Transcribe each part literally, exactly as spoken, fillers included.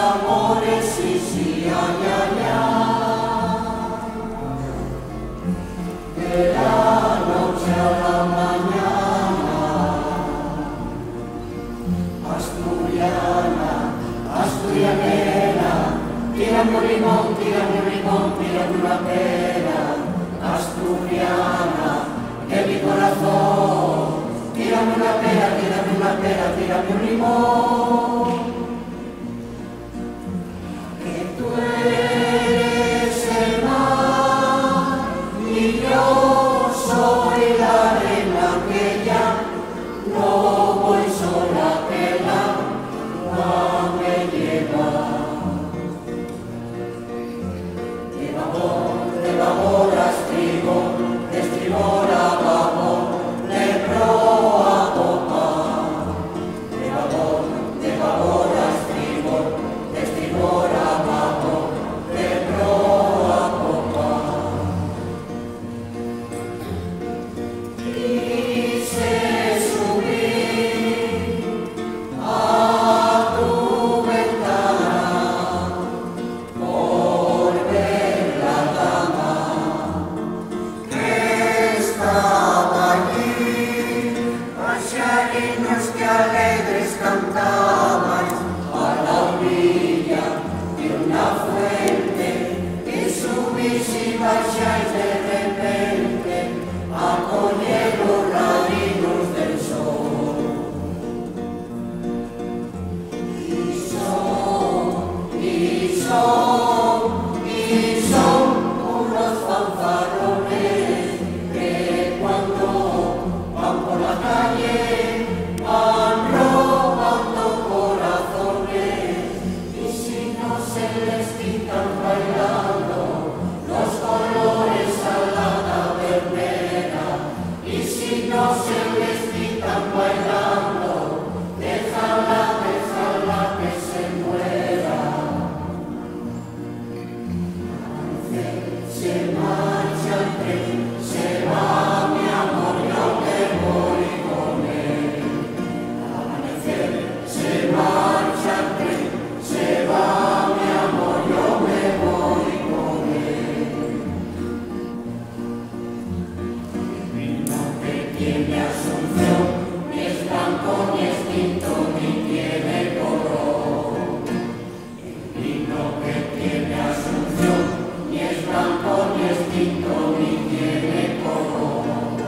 amores, sí, sí, ay, ay, ay. De la noche a la mañana, asturiana, asturianera, tírame un limón, tírame un limón, tírame una pera, asturiana, de mi corazón, tírame una pera, tírame una pera, tírame un limón. Que tú eres el mar y yo soy la arena que ya no voy sola, que la agua me lleva. De babor, de babor a estribor, de estribor a babor, de proa a popa. De babor, de babor a estribor, de estribor a babor, de proa a popa. Quise subir a tu ventana por ver la dama que estaba allí, pasearinos que alegres cantaban a la orilla de una fuente, y subís y bajáis de repente a coger los rayos del sol. Y son, y son, y son unos fanfarrones que cuando van por la calle van robando corazones, y si no se les quitan bailando los colores a la tabernera, y si no se les quitan bailando, déjala, déjala que se muera. Se marcha el tren, se va mi amor, yo me voy con él. Al amanecer se marcha el tren, se va mi amor, yo me voy con él. El vino que tiene Asunción ni es blanco, ni es tinto, ni tiene color. El vino que tiene Asunción ni es blanco, ni es tinto, ni tiene color.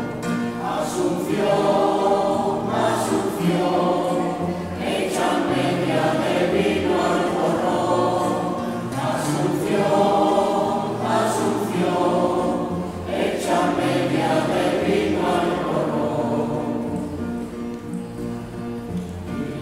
Asunción, Asunción, echa media de vino al porrón. Asunción, Asunción, echa media de vino al porrón. Y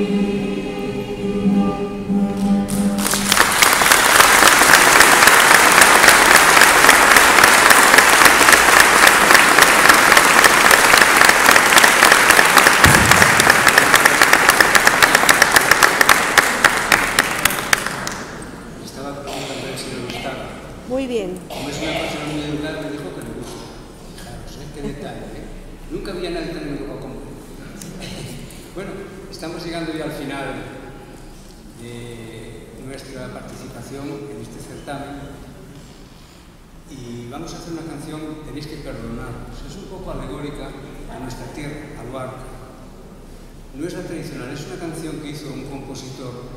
Muy bien. Como es una persona muy educada, me dijo que le gusta. Fijaros, ¿eh? Qué detalle, ¿eh? Nunca había nadie tan educado como él. Bueno, estamos llegando ya al final de nuestra participación en este certamen y vamos a hacer una canción, Tenéis que perdonarnos. Es un poco alegórica a nuestra tierra, a Luarca. No es la tradicional, es una canción que hizo un compositor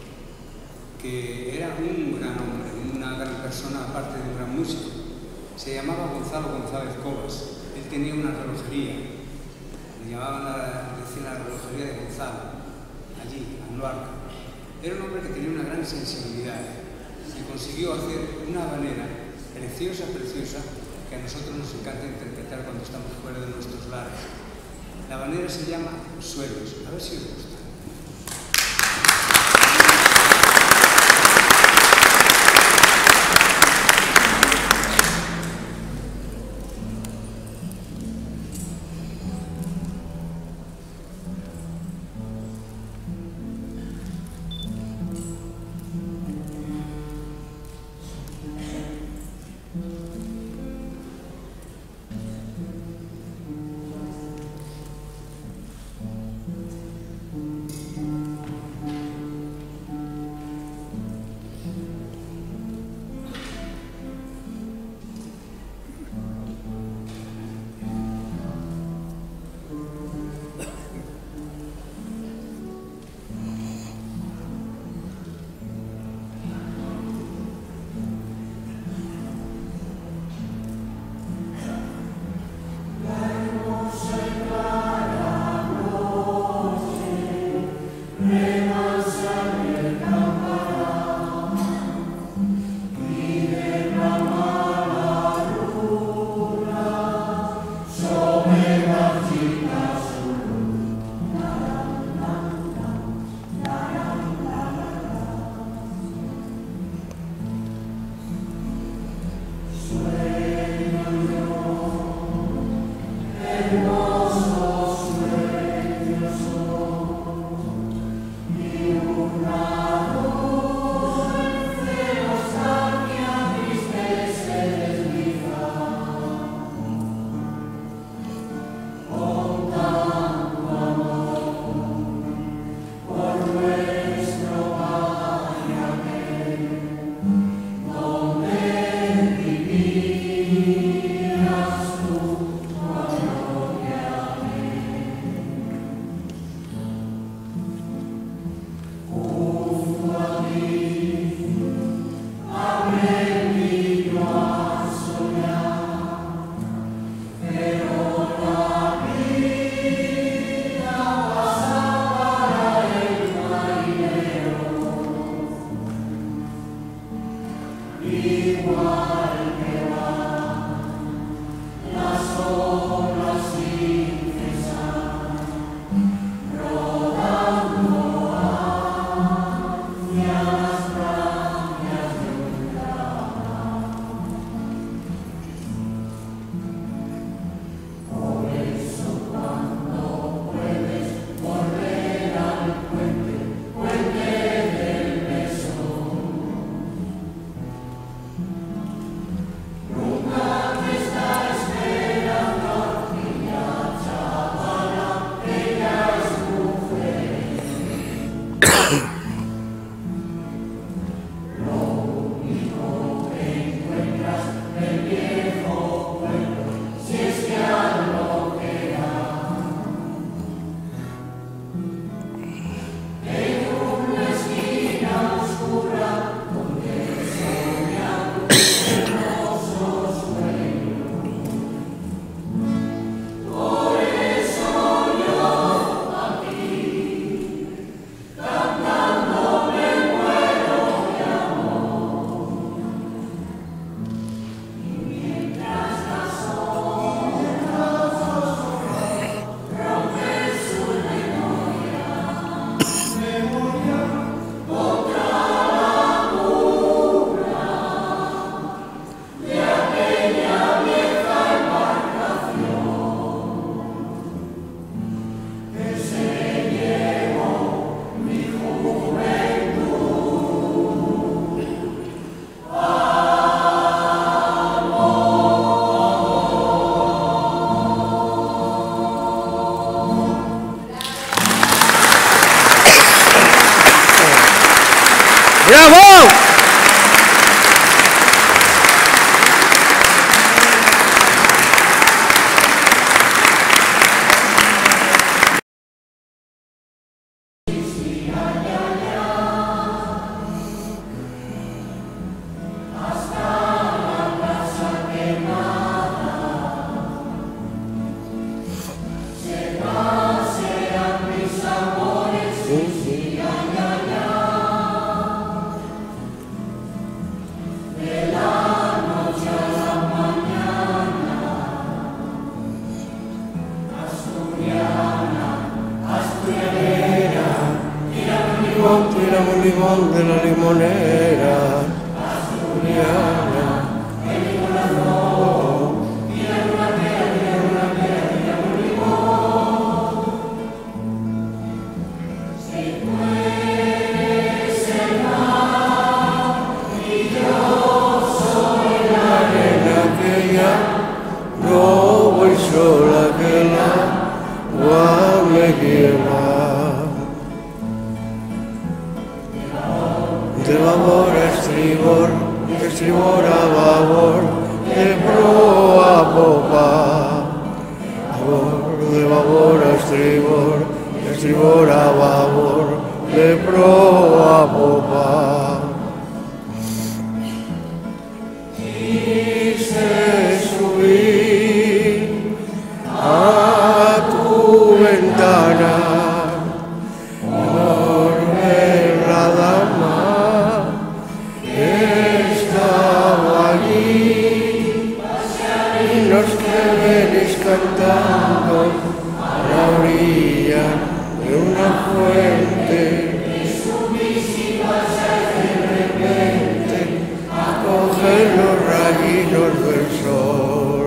que era un gran hombre, una gran persona, aparte de un gran músico. Se llamaba Gonzalo González Cobas. Él tenía una relojería, le llamaban la, decían la relojería de Gonzalo, allí, en Luarca. Era un hombre que tenía una gran sensibilidad y consiguió hacer una habanera preciosa, preciosa, que a nosotros nos encanta interpretar cuando estamos fuera de nuestros lares. La habanera se llama Suelos. A ver si os gusta. Cantando ¡Bravo! Tiramos limón de la limonera asturiana. No voy sola que la agua me lleva. De babor a estribor, de estribor a babor, de proa a popa. De babor a estribor, de estribor a babor, de proa a popa. Quise subir a tu ventana por ver la dama que estaba allí y los que venís cantando a la orilla de una fuente. Coger los rayitos del sol.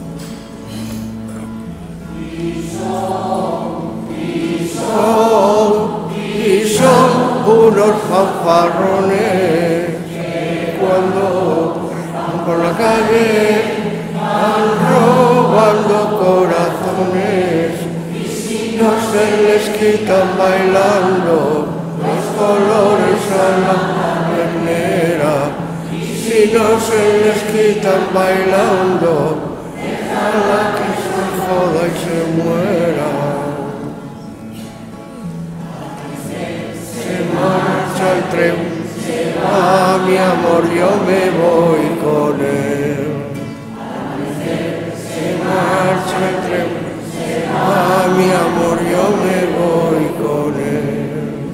Y son, y son, y son unos fanfarrones que cuando van por la calle van robando corazones y no se les quitan bailando los colores a la ternera. Si no se les quitan bailando, déjala que se joda y se muera. Se marcha el tren, se va mi amor, yo me voy con él. Se marcha el tren, se va mi amor, yo me voy con él.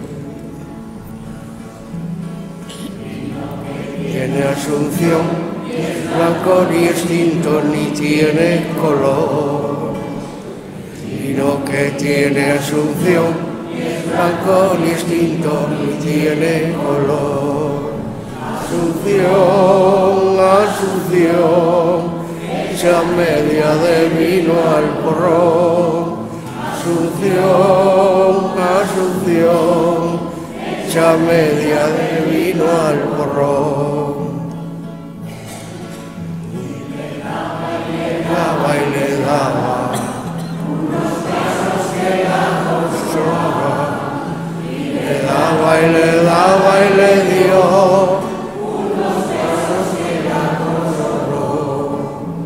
Tiene asunción, ni es blanco ni es tinto, ni tiene color. Sino que tiene asunción, ni es blanco ni es tinto, ni tiene color. Asunción, asunción, hecha media de vino al porrón. Asunción, asunción, hecha media de vino al porrón. Daba y le daba unos pasos que la consolaba, y le daba y le daba y le dio unos pasos que la consoló.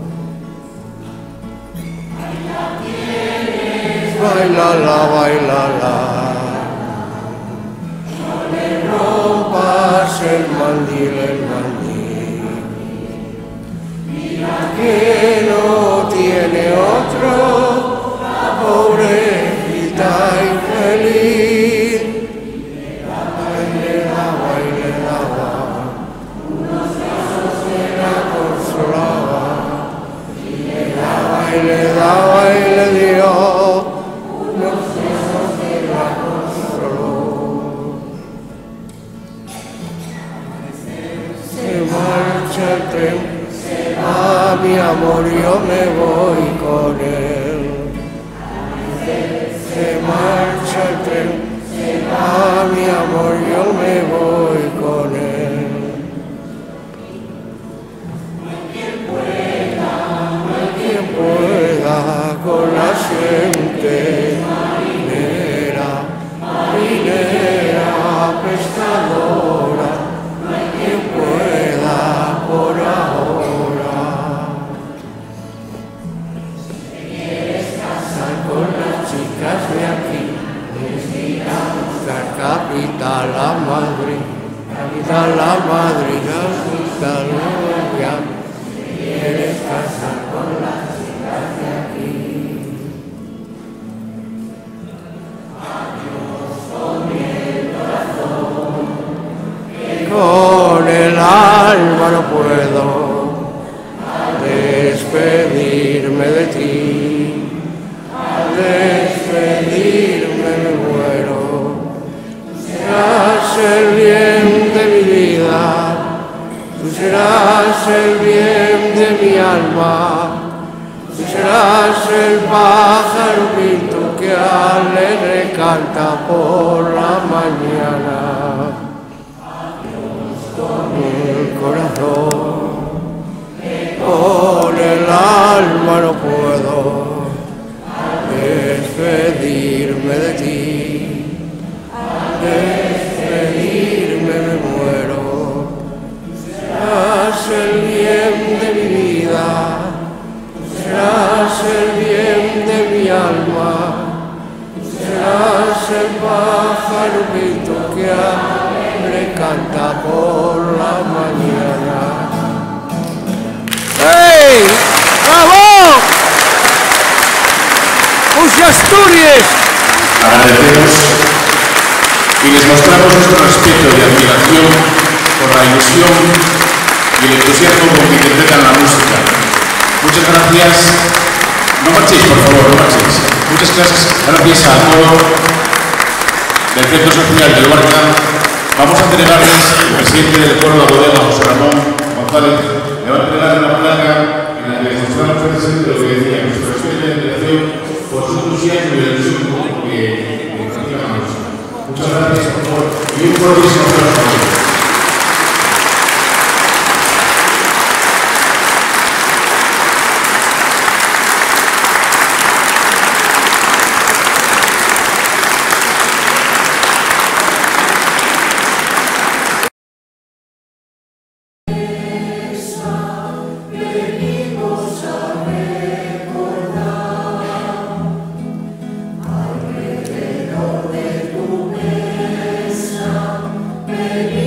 Bailala, bailala, no le rompas el mandil, el mandil. Que no tiene otro, la pobrecita infeliz. Le daba y le daba y le daba unos pasos que la consolaba, y le daba y le daba y le dio unos pasos que la consoló. Se marcha el tren, ah, mi amor, yo me voy con él. Se marcha el tren, ah, mi amor, yo me voy con él. No hay quien pueda, no hay quien pueda con la gente marinera, marinera, pescadora. capital la Madrid, capital la Madrid, capital la quieres casar con las chicas de aquí. Adiós con mi corazón, que con el alma no puedo despedirme de ti, al despedirme me muero. Tú serás el bien de mi vida, tú serás el bien de mi alma, tú serás el pájaro pinto que alegre canta por la mañana. Adiós con el corazón, con el alma no puedo despedirme de ti, al despedirme me muero. Serás el bien de mi vida, serás el bien de mi alma, serás el pájaro pinto que alegre canta por la mañana. ¡Hey! ¡Bravo! ¡Muchas Asturias! Agradecemos y les mostramos nuestro respeto y admiración por la ilusión y el entusiasmo con que interpretan la música. Muchas gracias. No marchéis, por favor, no marchéis. Muchas gracias, gracias a todo del Centro Social del Huarca. Vamos a entregarles el presidente del coro de la bodega, José Ramón González. Le va a entregar una placa en la que les mostramos precisamente lo que decía, nuestro respeto y admiración por su entusiasmo y la ilusión que encanta la música. Muchas gracias, por favor, y un fuertísimo aplauso. Alrededor de tu mesa,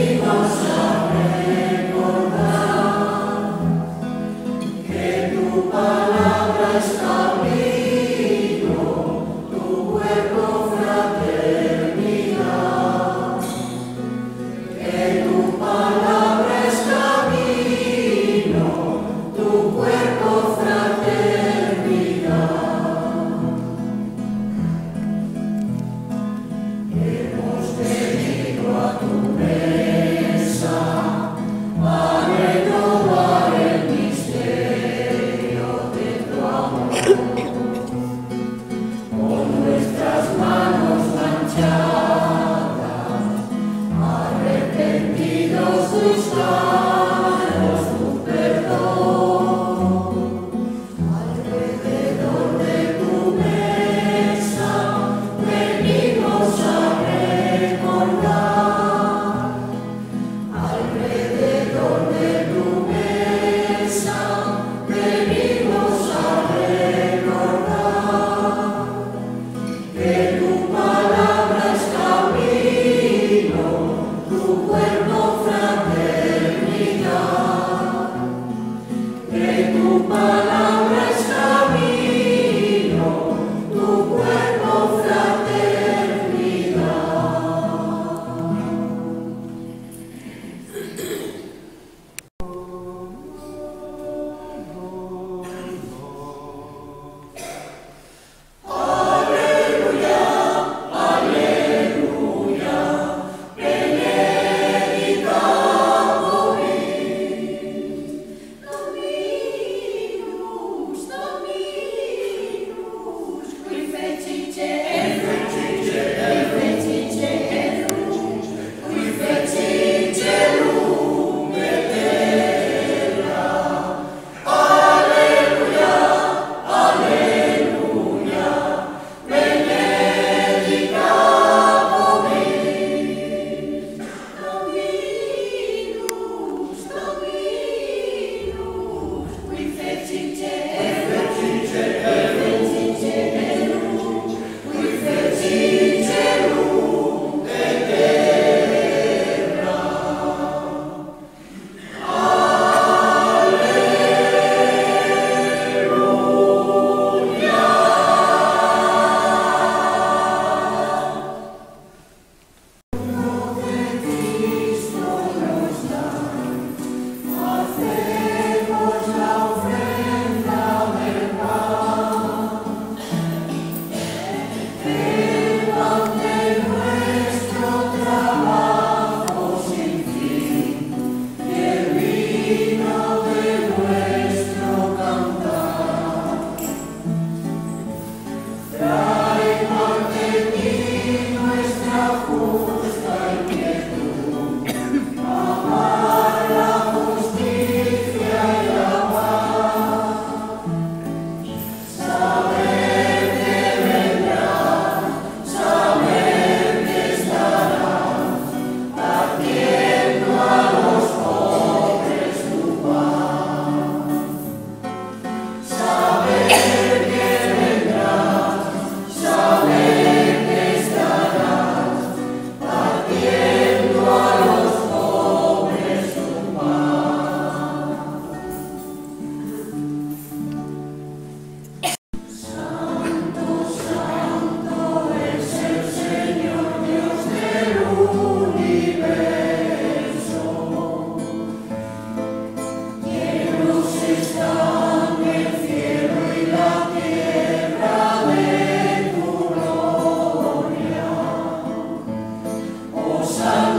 Hosanna.